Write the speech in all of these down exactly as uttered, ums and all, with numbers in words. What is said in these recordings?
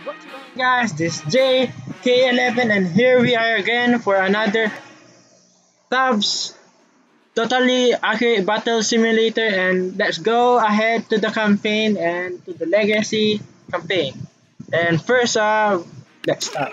What's going on, guys? This is J K eleven and here we are again for another Tabs Totally Accurate Battle Simulator, and let's go ahead to the campaign and to the Legacy campaign. And first, uh, let's start.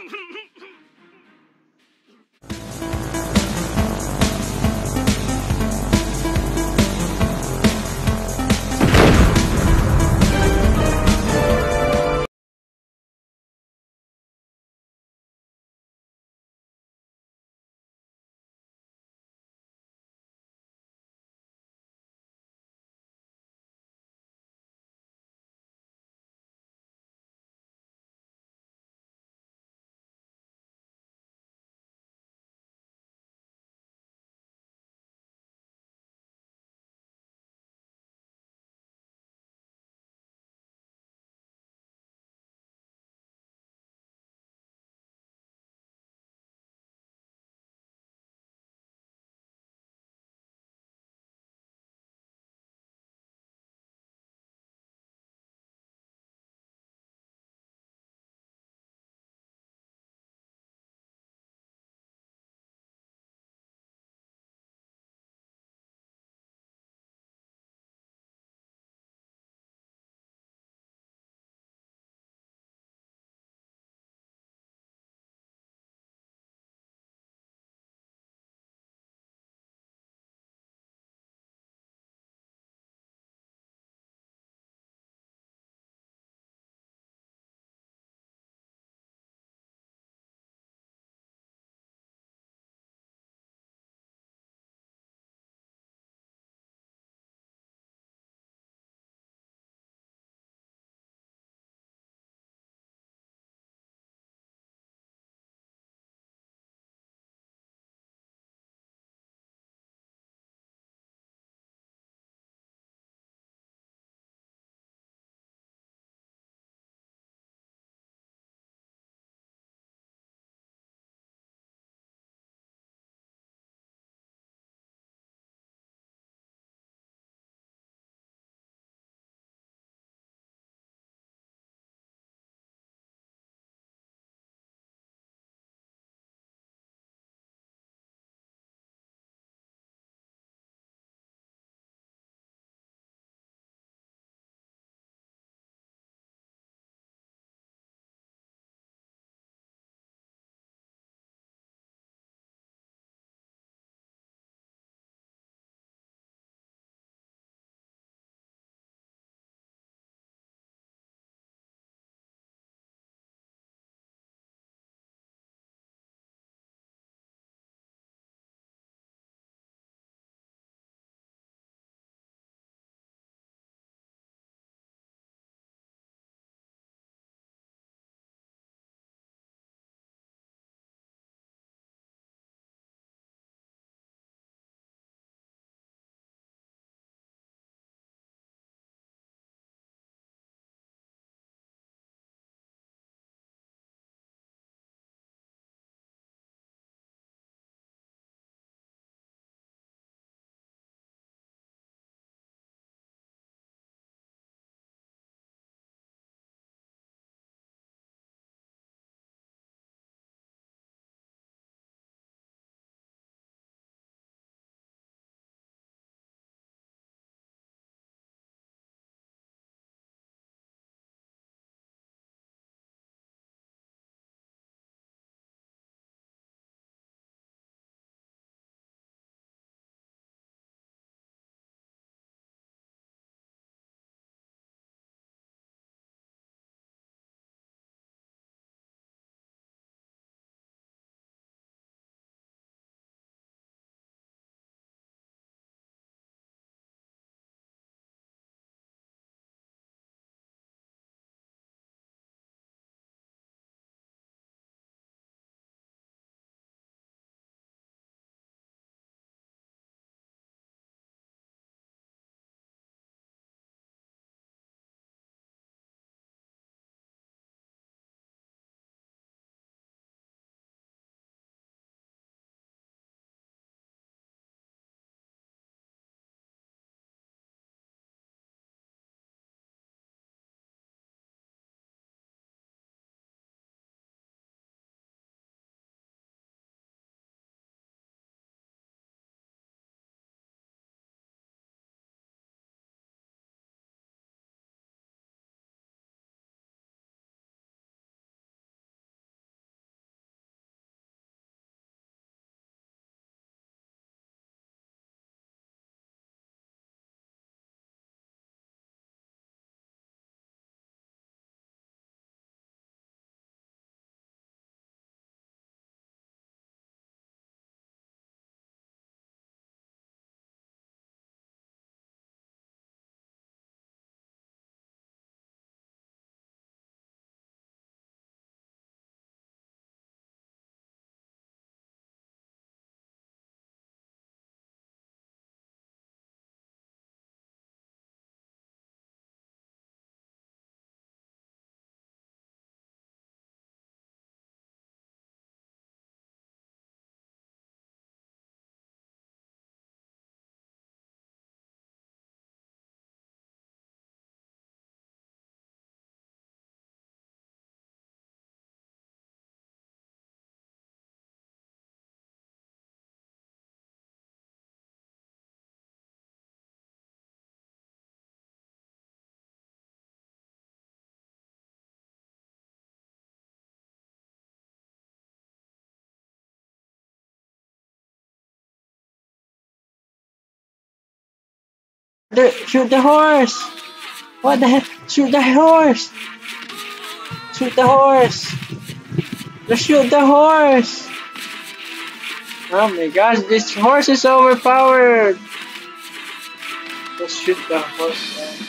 The, shoot the horse! What the heck? Shoot the horse! Shoot the horse! Just shoot the horse! Oh my gosh, this horse is overpowered! Let's shoot the horse. Man.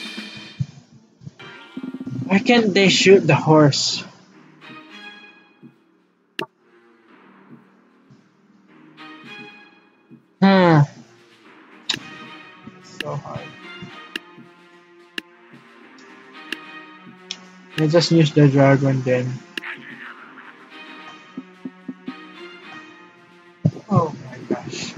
Why can't they shoot the horse? Hmm. So hard. I just use the dragon then. Oh my gosh.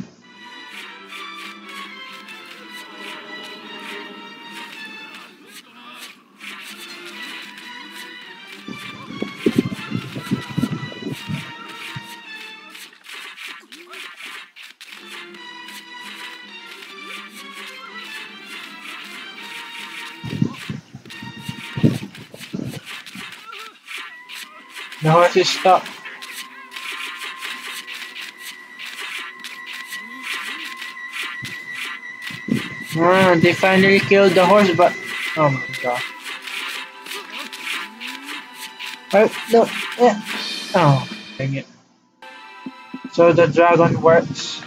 The horse is stuck. Ah, they finally killed the horse, but oh my god. Oh, no. Yeah. Oh, dang it. So the dragon works.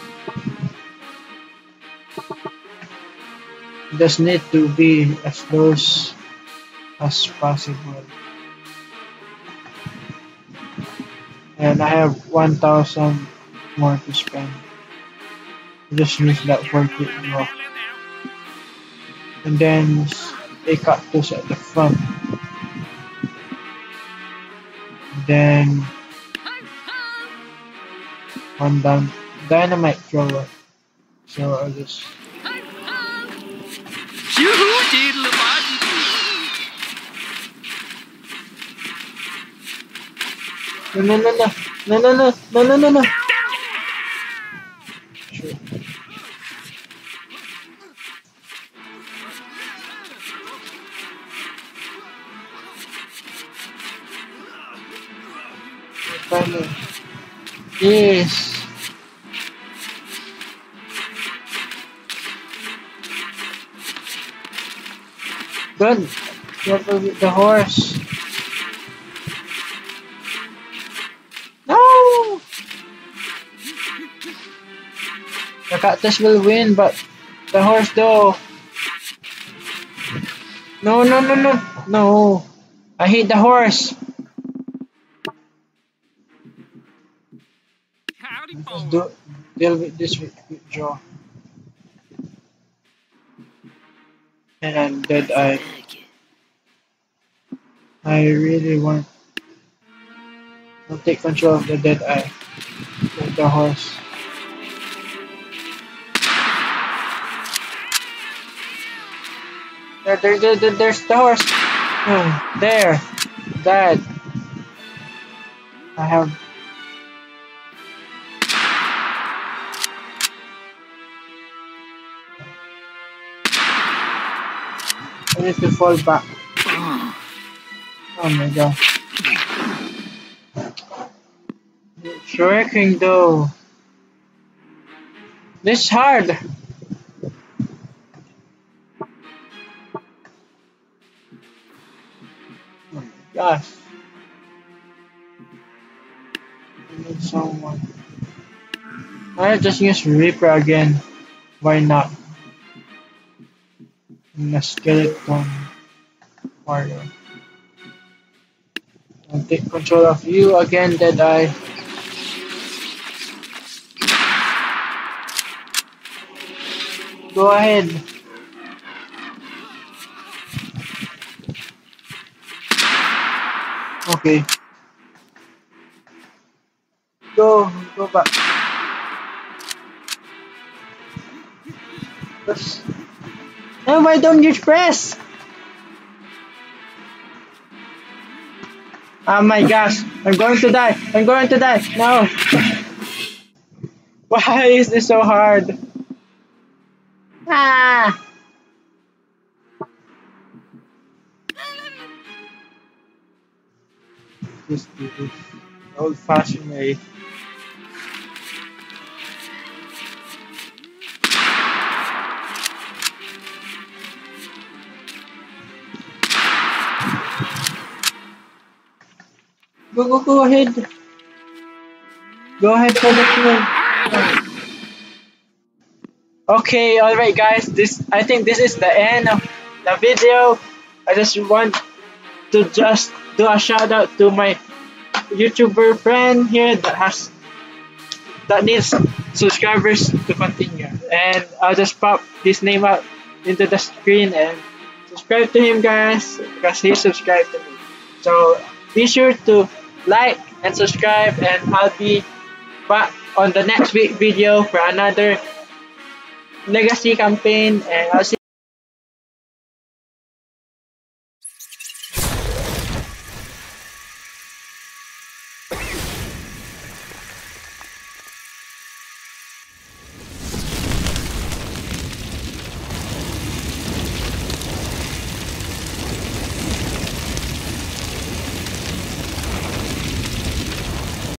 Just need to be as close as possible. And I have one thousand more to spend. Just use that for quick draw. And then a cactus at the front. Then one down dynamite thrower. So I'll just no no no no no no no no no no no. Sure. Finally. Yes. Good. Careful with the horse. No! The cactus will win, but the horse though. No, no, no, no. No. I hate the horse. Just do, deal with this with, with jaw. And I'm dead eye. I really want to take control of the dead eye. Like the horse. There, there, there, there there's the horse. Hmm, there. That. I have. I need to fall back. Oh my god. It's working though. This is hard. Oh my gosh. I need someone. I just use Reaper again. Why not? In a skeleton warrior. I'll take control of you again, Deadeye. Go ahead. Okay. Go, go back. Press. And why don't you press? Oh my gosh, I'm going to die. I'm going to die. No. Why is this so hard? Ah. Just do this old fashioned way. Go, go, go ahead. Go ahead for the kill. Okay, alright guys, this I think this is the end of the video. I just want to just do a shout out to my YouTuber friend here that has that needs subscribers to continue. And I'll just pop his name out into the screen and subscribe to him guys because he subscribed to me. So be sure to like and subscribe, and I'll be back on the next week video for another legacy campaign, and I'll see